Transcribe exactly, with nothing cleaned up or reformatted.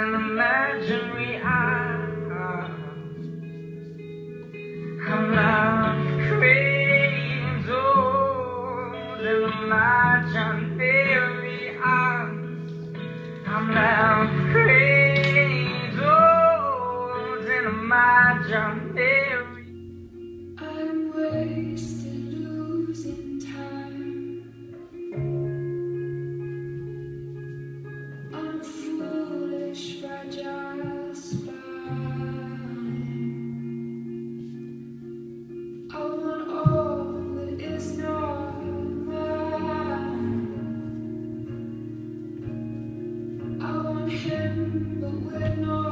an imaginary isle. I'm left craving souls in imaginary isles. I'm left craving souls in imaginary. I'm wasted losing time on a foolish, fragile spine. I want all that is not mine. I want him, but we're not.